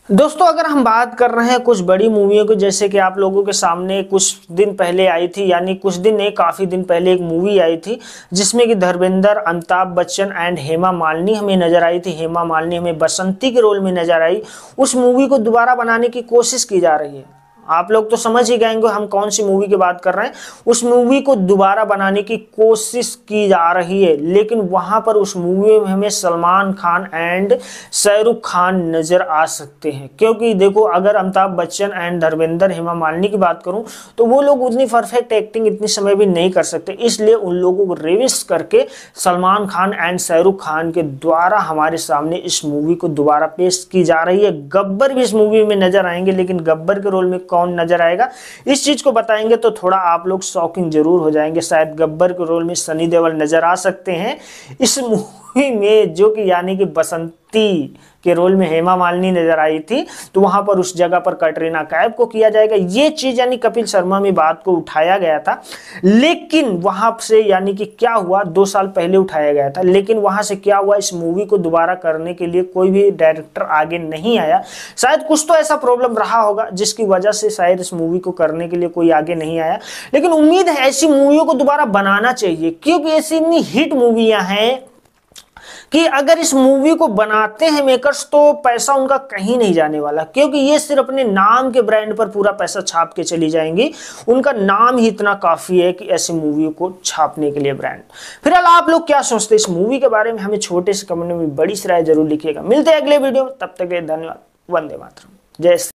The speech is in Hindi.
दोस्तों अगर हम बात कर रहे हैं कुछ बड़ी मूवियों की, जैसे कि आप लोगों के सामने कुछ दिन पहले आई थी, यानी कुछ दिन नहीं काफी दिन पहले एक मूवी आई थी जिसमें कि धर्मेंद्र, अमिताभ बच्चन एंड हेमा मालिनी हमें नजर आई थी। हेमा मालिनी हमें बसंती के रोल में नजर आई। उस मूवी को दोबारा बनाने की कोशिश की जा रही है। आप लोग तो समझ ही गए हम कौन सी मूवी की बात कर रहे हैं। उस मूवी को दोबारा बनाने की कोशिश की जा रही है, लेकिन वहां पर उस मूवी में हमें सलमान खान एंड शाहरुख खान नजर आ सकते हैं। क्योंकि देखो, अगर अमिताभ बच्चन एंड धर्मेंद्र, हेमा मालिनी की बात करूं तो वो लोग उतनी परफेक्ट एक्टिंग इतनी समय भी नहीं कर सकते, इसलिए उन लोगों को रिविस्ट करके सलमान खान एंड शाहरुख खान के द्वारा हमारे सामने इस मूवी को दोबारा पेश की जा रही है। गब्बर भी इस मूवी में नजर आएंगे, लेकिन गब्बर के रोल में कौन नजर आएगा इस चीज को बताएंगे तो थोड़ा आप लोग शॉकिंग जरूर हो जाएंगे। शायद गब्बर के रोल में सनी देओल नजर आ सकते हैं इस मूवी में, जो कि यानी कि बसंती के रोल में हेमा मालिनी नजर आई थी, तो वहां पर उस जगह पर कैटरीना कैफ को किया जाएगा। ये चीज यानी कपिल शर्मा में बात को उठाया गया था, लेकिन वहां से यानी कि क्या हुआ, 2 साल पहले उठाया गया था, लेकिन वहां से क्या हुआ, इस मूवी को दोबारा करने के लिए कोई भी डायरेक्टर आगे नहीं आया। शायद कुछ तो ऐसा प्रॉब्लम रहा होगा जिसकी वजह से शायद इस मूवी को करने के लिए कोई आगे नहीं आया। लेकिन उम्मीद है ऐसी मूवियों को दोबारा बनाना चाहिए, क्योंकि ऐसी इतनी हिट मूवियां हैं कि अगर इस मूवी को बनाते हैं मेकर्स तो पैसा उनका कहीं नहीं जाने वाला, क्योंकि ये सिर्फ अपने नाम के ब्रांड पर पूरा पैसा छाप के चली जाएंगी। उनका नाम ही इतना काफी है कि ऐसी मूवी को छापने के लिए ब्रांड। फिलहाल आप लोग क्या सोचते हैं इस मूवी के बारे में, हमें छोटे से कमेंट में बड़ी सी राय जरूर लिखिएगा। मिलते हैं अगले वीडियो में, तब तक के लिए धन्यवाद। वंदे मातरम। जय श्री